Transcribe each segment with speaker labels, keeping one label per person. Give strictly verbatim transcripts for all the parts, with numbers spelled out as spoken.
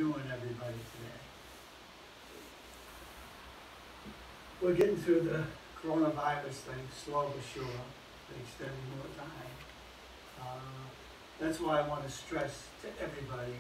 Speaker 1: doing, everybody, today? We're getting through the coronavirus thing, slow but sure, extending more time. Uh, that's why I want to stress to everybody,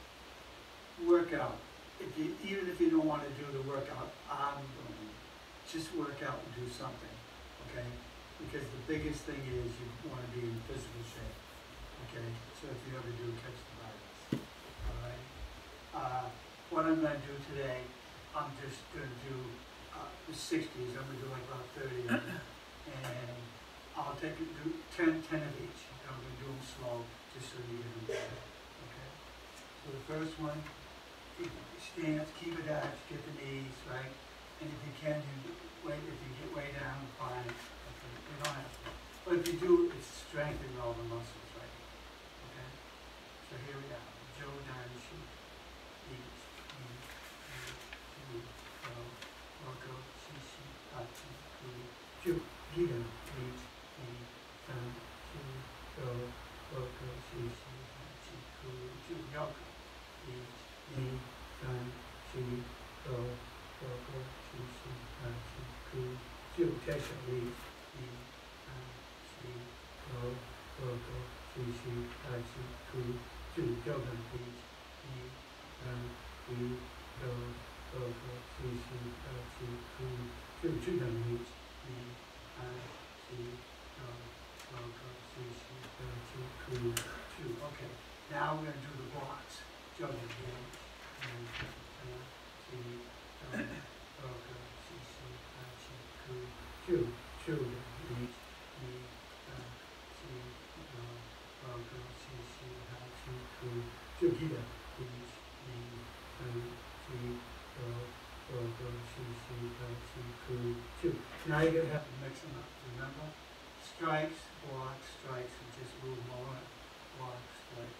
Speaker 1: work out. If you, even if you don't want to do the workout, I'm going. Just work out and do something, okay? Because the biggest thing is you want to be in physical shape, okay? So if you ever do catch the virus, all right? Uh, what I'm going to do today, I'm just going to do uh, the sixties. I'm going to do like about thirty of them. And I'll take it, do ten, ten of each. I'm going to do them slow, just so you get them better, okay? So the first one, stance, keep it up, get the knees, right? And if you can, you wait, if you get way down, fine. Okay, you don't have to. But if you do, it's strengthening all the muscles, right? Okay? So here we go. Joe Dynasty. Each, each, each, go, Roko, Shishi, Hachi, Ku, Ju, Gita, each, each, Tan, Shi, Go, Roko, Shishi, Hachi, Ku, Ju, Yoko, each, each, Tan, Shi, Go, Roko, Shishi, Hachi, Ku, Ju, Tesha, each, each, Tan, Shi, Go, Roko, Shishi, Hachi, Ku, Ju, Yoga, each, each, Tan, Shi, Go, Roko, Shishi, Hachi, Ku, Ju, Judo, each, each, Tan, Shi, Go, Roko, Shishi, Hachi, Ku, Ju. Okay, now we're going to do the blocks. Yoga, each, and Tan, Shi, Go, Roko, Shishi, Hachi, Ku, Ju, Judo, each, each, Tan, Shi, Go, Roko, Shishi, Hachi, Ku, Ju, Gita, each, each, Tan, Shi, Go, Roko, Shishi, Hachi, Ku, Ju. Now you're going to have to mix them up. Remember? Strikes, blocks, strikes, and just move more. Block, strike,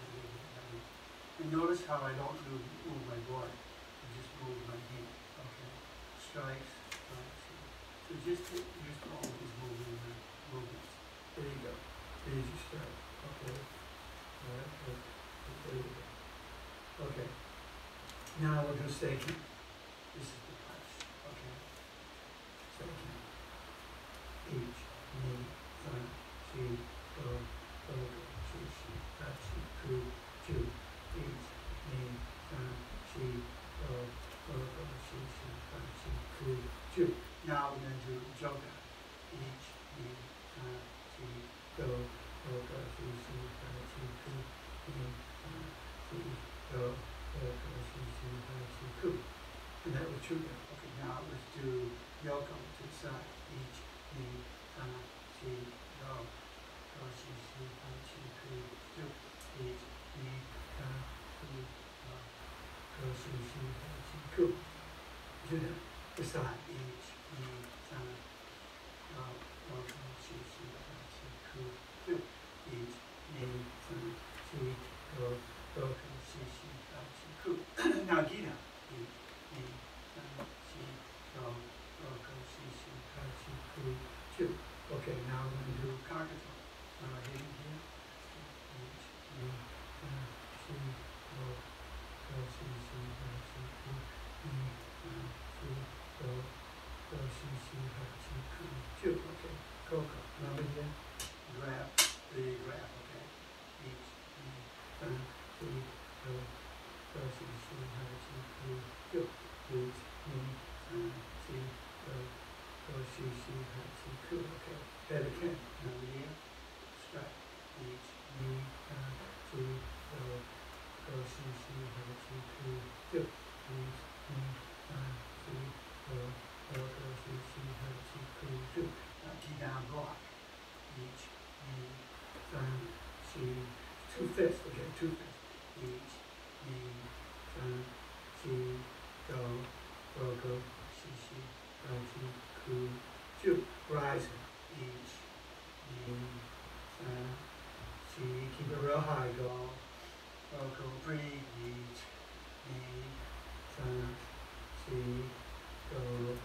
Speaker 1: and notice how I don't move, move my body. I just move my hand. Okay? Strikes, strikes. So just, just always moving the movements. There you go. There's your strike. Okay? Alright, good. There you go. Okay. Now we'll do Seiken. This is the punch. Okay? Seiken. Each, knee, Tan, Shi, Go, Roko, Shishi, Hachi, Ku, Ju. Each, knee, Tan, Shi, Go, Roko, Shishi, Hachi, Ku, Ju. Now we're going to do Joga. Each, knee, Tan, Shi, Go, Roko, Shishi, Hachi, Ku, knee, Tan, Shi, Go, Roko, Shishi, Hachi, Ku. And that was Chuga. Okay, now let's do Yoko to the side. Each, knee, Tan, Shi, Go, Roko, Shishi, Hachi, Ku, Ju. Each, knee, Tan, Shi, Go, Roko, Shishi, Hachi, Ku. Juda, the side. Each, knee, Tan, Go, Roko, Shishi, Hachi, Ku, Ju. Each, knee, Tan, Shi, Go, Roko, Shishi, Hachi, Ku. Now Gita. Each, knee, Tan, Shi, Go, Roko, Shishi, Hachi, Ku, Ju. Okay, now we're going to do Kakato. Now right in here. Each, knee, Tan, Shi, Go, Roko, Shishi, Hachi, Ku, knee, Tan, Shi, Go, Roko, Shishi, Hachi, Ku, Ju. Okay, Koko. Remember here? Grab. There you grab, okay? Each, knee, Tan, Shi, Go, Roko, Shishi, Hachi, Ku, Ju. Each, knee, Tan, Shi, Go, Roko, Shishi, Hachi, Ku. Okay, head again. Remember here? Strike. Each, knee, Tan, Shi, Go, Roko, Shishi, Hachi, Ku, Ju. Each, knee, Tan, Shi, Go, Roko, Shishi, Hachi, Ku, Ju. Now key down block. Each, knee, Tan, Shi, two fists, okay, two fists. Each, knee, Tan, Shi, Go, Roko, Shishi, Hachi, Ku, Ju. Rising. Each, knee, Tan, Shi, keep it real high, go. Roko, breathe. Each, knee, Tan, Shi, Go,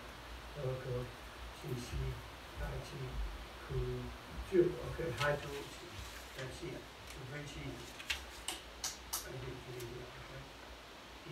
Speaker 1: Roko, Shishi, Hachi, Ku, Ju. Okay, high to uchi. That's it. So bring chin. Right here, here, here, okay?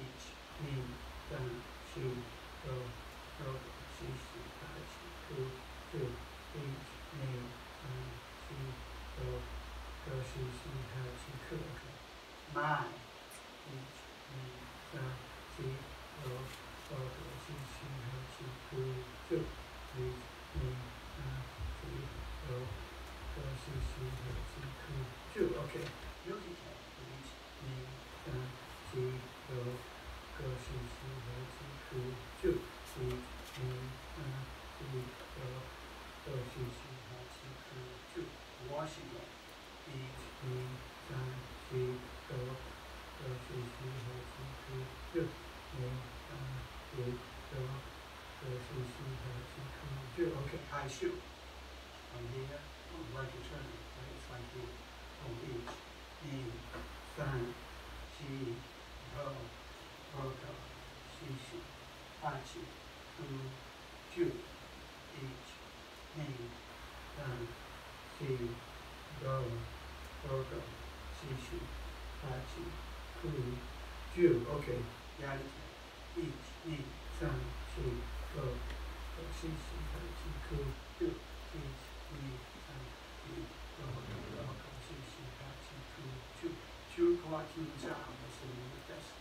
Speaker 1: chi, go, go, chi, chi, tai, chi, ku, ju, each, ni, san, chi, go, go, chi, chi, tai, chi, ku, okay. My, each, ni, san, chi, go, go, go, chi, chi, tai, chi, ku, ju, each, ni, san, chi, go, go, chi, chi, tai, chi, ku, ju, okay. Yogi cat, each, ni, san, chi, go, go, chi, chi, tai, chi, ku, ju, each, ni, san, chi, go, go, chi, chi, tai, chi, ku, ju. Washington, each, ni, san, chi, go, go, chi, chi, tai, chi, ku, ju, ni, san, chi, go, go, chi, chi, tai, chi, ku, ju. Okay, high shoe. From here, oh, like a turn, right? It's like here. Oh, each, ni, san, chi, go, go, go, chi, chi, tai, chi, ku, ju. Each, ni, san, chi, go, go, go, chi, chi, tai, chi, ku, ju. Okay, got it. Each, ni, san, chi, go, go, chi, chi, tai, chi, ku, ju. Each, ni, san, chi, go, go, go, chi, chi, tai, chi, ku, ju. Ju, kwa, ju, ja. That's the name of the best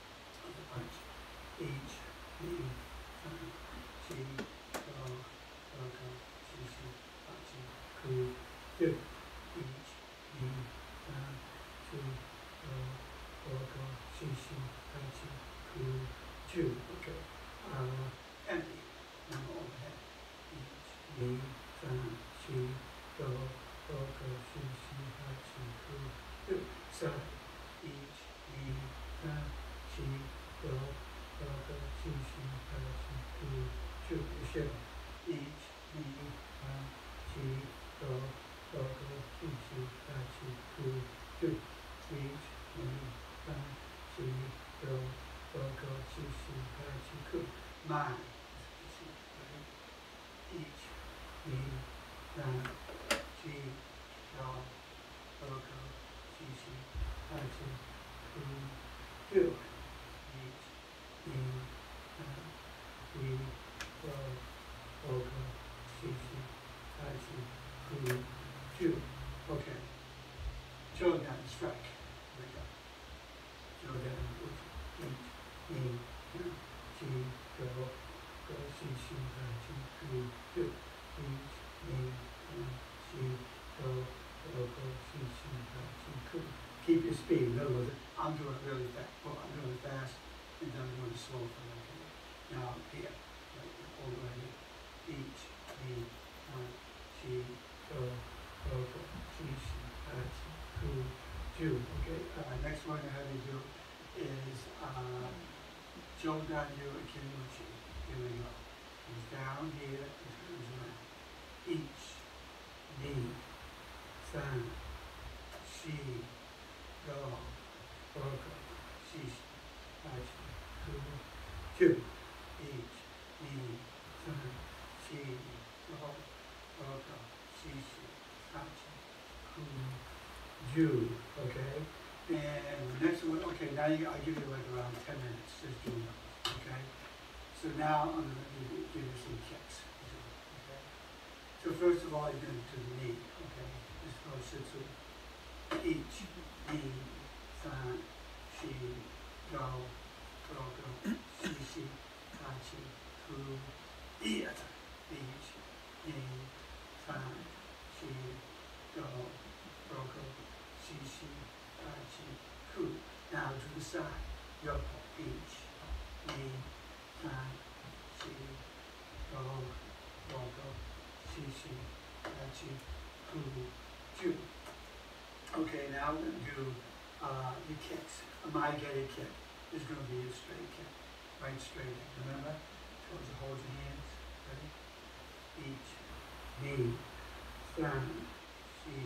Speaker 1: of the bunch. Each, ni, san, chi, go, go, go, chi, chi, tai, chi, ku, ju. Each, ni, san, chi, go, go, go, chi, chi, tai, chi, ku, ju. Okay. Uh, empty. Now overhead. Each, ni, san, chi, go, go, go, chi, chi, tai, chi, ku, ju. Side. Each, ni, san, chi, go, go, go, chi, chi, tai, chi, ku, ju. Shell. Each, ni, san, chi, go, go, go, chi, chi, tai, chi, ku, ju. Each, ni, san, chi, go, go, go, chi, chi, tai, chi, ku. Mine. Each, ni, san, chi, go, go, go, chi, chi, tai, chi, ku, ju. Each, ni, san, chi, go, go, go, chi, chi, tai, chi, ku, ju. Okay. Jordan, strike. Here we go. Jordan, each, ni, san, chi, go, go, chi, chi, tai, chi, ku, ju. Each, ni, san, chi, go, go, go, chi, chi, tai, chi, ku. Keep your speed. In other words, I'm doing it really fast. Well, I'm doing it fast, and then I'm doing it slow for a little bit. Now, here, right, all the way here. Each, ni, san, chi, go, go, go, chi, chi, tai, chi, ku, ju. Okay. Uh, next one I have to do is uh, Jordan, you, Kinimuchi. Here we go. Comes down here and turns around. Each, ni, san, chi, go, go, go, chi, tai, chi, ku, ju. Each, ni, san, chi, go, go, go, chi, chi, tai, chi, ku, ju. Okay. And the next one, okay, now you, I'll give you like around ten minutes just doing those. Okay. So now I'm going to give you, give you some kicks. Okay. So first of all, you're going to do the knee. Okay. This is called shitsu. Each, ni, san, chi, go, go, go, chi, chi, tai, chi, ku, iata. Each, ni, san, chi, go, go, go, chi, chi, tai, chi, ku. Now to the side. Yoko. Each, ni, san, chi, go, go, go, chi, chi, tai, chi, ku, ju. Okay, now we're going to do uh, the kicks. A my-getted kick is going to be a straight kick. Right straight. Remember? Towards the hold your hands. Ready? Each, ni, san, chi,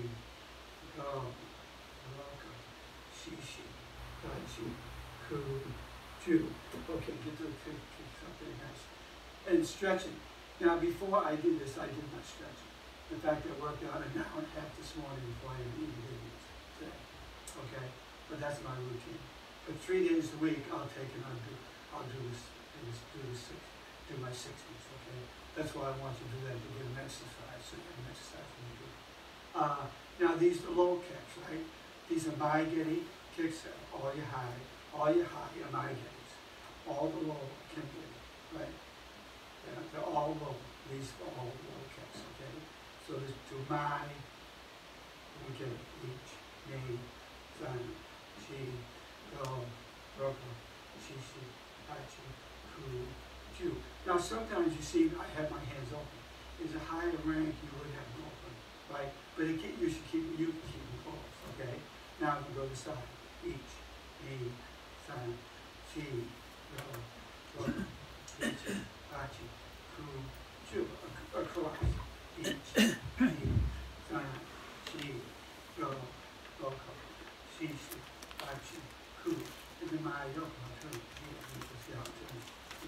Speaker 1: go, go, go, chi, chi, tai, chi, ku, ju. Okay, get to the kick, kick something nice. And stretching. Now, before I did this, I did not stretch. In fact, I worked out an hour and a half this morning before I even did this today. Okay, but that's my routine. But three days a week, I'll take and I'll do, I'll do this I just do the six, do my sixties, okay? That's why I want to do that, to get an exercise, so you get an exercise when you do it. Uh, now these are low kicks, right? These are my-getty kicks, all your high, all your high are my-getties. All the low can get it, right? Yeah, they're all low. These are all low kicks, okay? So there's to my, we get each, me, son, she, go, roko, shishi, hachi, ku, ju. Now sometimes you see I have my hands open. There's a higher rank you would have them open, right? But it can, you should keep, you can keep them closed, okay? Now we go to the side. Each, me, son, she, go, roko, shishi, hachi, ku, ju. Across. Each, me, son, she, go, roko, shishi, hachi, ku. And then my yoko, turn, here, you can see how it turns.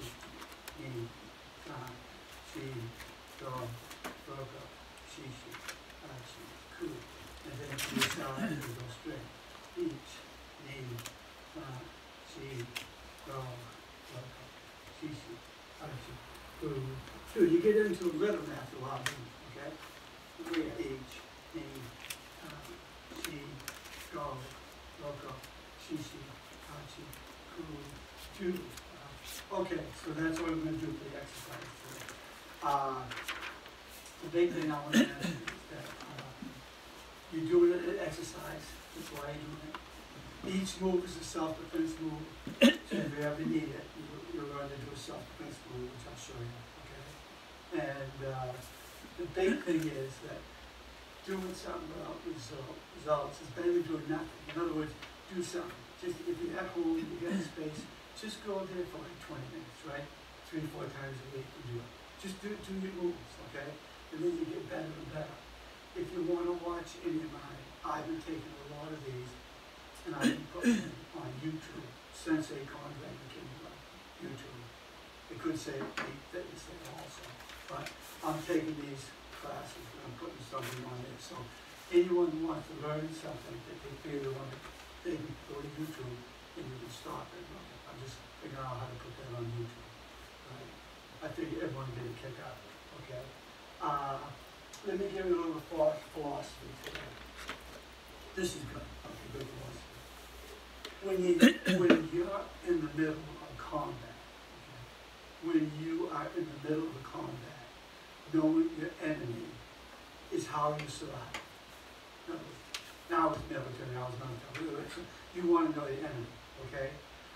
Speaker 1: Me, san, shi, go, roko, shishi, hachi, ku. And then to the side, you go straight. Each, me, san, shi, go, roko, shishi, hachi, ku. Two. You get into rhythm after a while, okay? Where each, me, san, shi, go, roko, shishi, hachi, ku, ju. Okay, so that's what I'm going to do for the exercise today. Uh, the big thing I want to mention is that uh, you do an exercise, that's why you're doing it. Each move is a self-defense move, so if you ever need it, you, you'll learn to do a self-defense move, which I'll show you, okay? And uh, the big thing is that doing something without result, results is better than doing nothing. In other words, do something. Just if you're at home, you got space, just go there for like twenty minutes, right? Three, four times a week you do it. Just do, do your moves, okay? And then you get better and better. If you want to watch any of mine, I've been taking a lot of these and I've been putting them on YouTube. Sensei Conrad Mckinney on YouTube. It could say Elite Fitness there also. But I'm taking these classes and I'm putting something on there. So anyone who wants to learn something that they feel they want to, they can go to YouTube and you can stop it. I'm just figuring out how to put that on YouTube. Right? I think everyone get a kick out of it, okay? Uh, let me give you a little philosophy today. This is good, okay, good philosophy. When, you, when you're in the middle of combat, okay, when you are in the middle of combat, knowing your enemy is how you survive. No, now it's military, now it's military. You want to know your enemy, okay?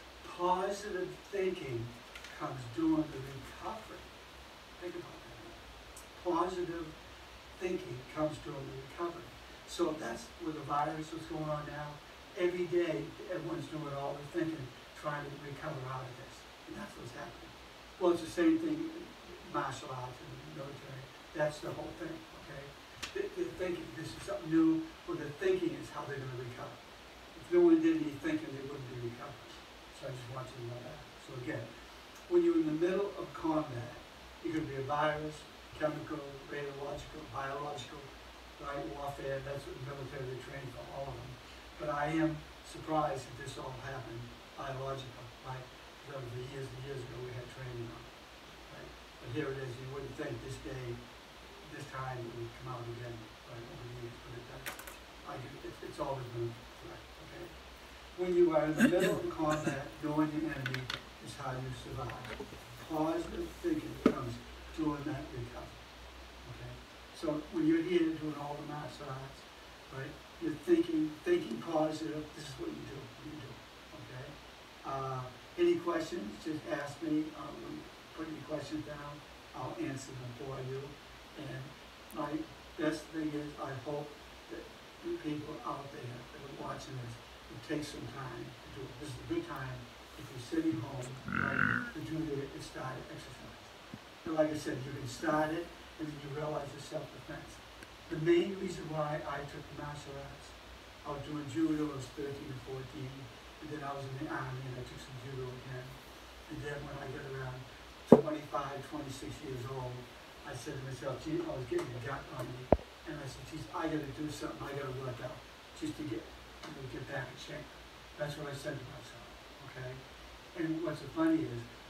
Speaker 1: Positive thinking comes during the recovery. Think about that. Positive thinking comes during the recovery. So that's where the virus is going on now. Every day, everyone's doing all the thinking, trying to recover out of this. And that's what's happening. Well, it's the same thing in martial arts and the military. That's the whole thing, okay? They're thinking this is something new, or they're thinking is how they're going to recover. If no one did any thinking, they wouldn't be recovering. So I just want you to know that. So again, when you're in the middle of combat, it could be a virus, chemical, radiological, biological, right, warfare. That's what the military they train for, all of them. But I am surprised that this all happened biological, right? Because the years and years ago we had training on it, right? But here it is. You wouldn't think this day, this time it would come out again, right? Over the years, but it doesn't. I, it, it's always been correct, okay? When you are in the middle of combat, knowing your enemy is how you survive. Positive thinking comes during that recovery. Okay? So when you're here doing all the martial arts, right, you're thinking, thinking positive, this is what you do. You do. Okay? Uh, any questions, just ask me. Uh, put your questions down. I'll answer them for you. And my best thing is I hope that you people out there that are watching this will take some time to do it. This is a good time if you're sitting home, right, to do the started exercise. And like I said, you can start it and then you realize it's self-defense. The main reason why I took the martial arts, I was doing judo, I was thirteen or fourteen, and then I was in the army and I took some judo again. And then when I got around twenty-five, twenty-six years old, I said to myself, gee, I was getting a gut on me, and I said, geez, I got to do something, I got to work out, just to get, you know, get back in shape. That's what I said to myself, okay? And what's funny is,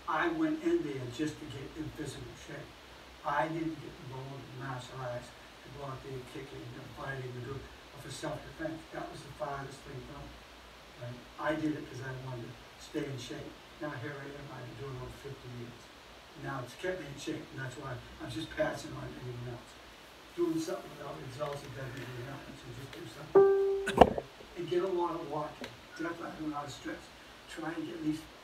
Speaker 1: I went in there just to get in physical shape. I didn't get involved in martial arts to go out there kicking and fighting and do it for self-defense. That was the farthest thing from it. Right? I did it because I wanted to stay in shape. Now here I am, I've been doing it over fifty years. Now it's kept me in shape, and that's why I'm just passing on anyone else. Doing something without results, it doesn't really happen, so just do something. Okay? And get a lot of walking. Definitely a lot of stress. Try and get at least